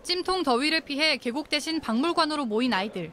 찜통 더위를 피해 계곡 대신 박물관으로 모인 아이들.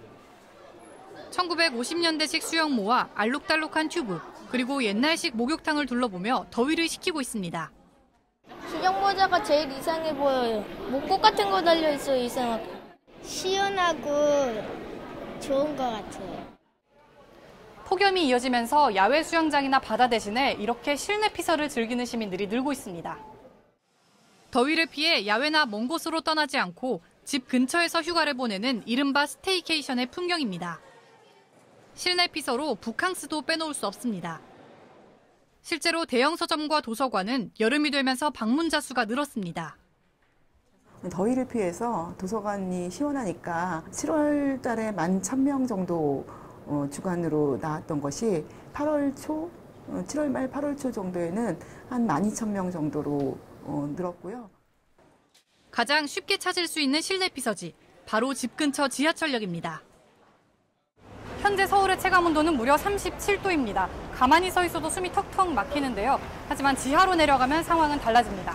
1950년대식 수영모와 알록달록한 튜브, 그리고 옛날식 목욕탕을 둘러보며 더위를 식히고 있습니다. 수영모자가 제일 이상해 보여요. 목꽃 같은 거 달려있어요, 이상하게. 시원하고 좋은 것 같아요. 폭염이 이어지면서 야외 수영장이나 바다 대신에 이렇게 실내 피서를 즐기는 시민들이 늘고 있습니다. 더위를 피해 야외나 먼 곳으로 떠나지 않고 집 근처에서 휴가를 보내는 이른바 스테이케이션의 풍경입니다. 실내 피서로 북캉스도 빼놓을 수 없습니다. 실제로 대형 서점과 도서관은 여름이 되면서 방문자 수가 늘었습니다. 더위를 피해서 도서관이 시원하니까 7월 달에 11,000명 정도 주간으로 나왔던 것이 7월 말 8월 초 정도에는 한 12,000명 정도로 늘었고요. 가장 쉽게 찾을 수 있는 실내 피서지, 바로 집 근처 지하철역입니다. 현재 서울의 체감온도는 무려 37도입니다. 가만히 서 있어도 숨이 턱턱 막히는데요. 하지만 지하로 내려가면 상황은 달라집니다.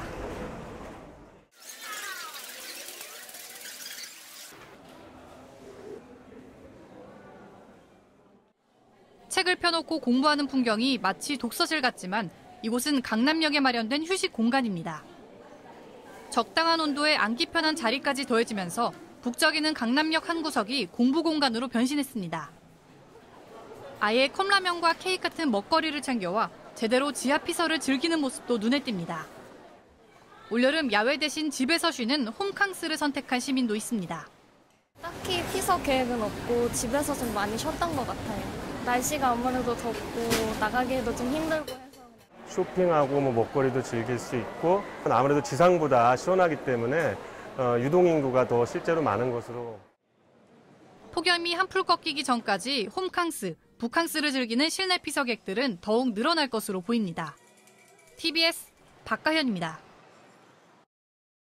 책을 펴놓고 공부하는 풍경이 마치 독서실 같지만 이곳은 강남역에 마련된 휴식 공간입니다. 적당한 온도에 앉기 편한 자리까지 더해지면서 북적이는 강남역 한 구석이 공부 공간으로 변신했습니다. 아예 컵라면과 케이크 같은 먹거리를 챙겨와 제대로 지하 피서를 즐기는 모습도 눈에 띕니다. 올여름 야외 대신 집에서 쉬는 홈캉스를 선택한 시민도 있습니다. 딱히 피서 계획은 없고 집에서 좀 많이 쉬었던 것 같아요. 날씨가 아무래도 덥고 나가기에도 좀 힘들고 해서. 쇼핑하고 먹거리도 즐길 수 있고 아무래도 지상보다 시원하기 때문에 유동인구가 더 실제로 많은 것으로. 폭염이 한풀 꺾이기 전까지 홈캉스, 북캉스를 즐기는 실내 피서객들은 더욱 늘어날 것으로 보입니다. TBS 박가현입니다.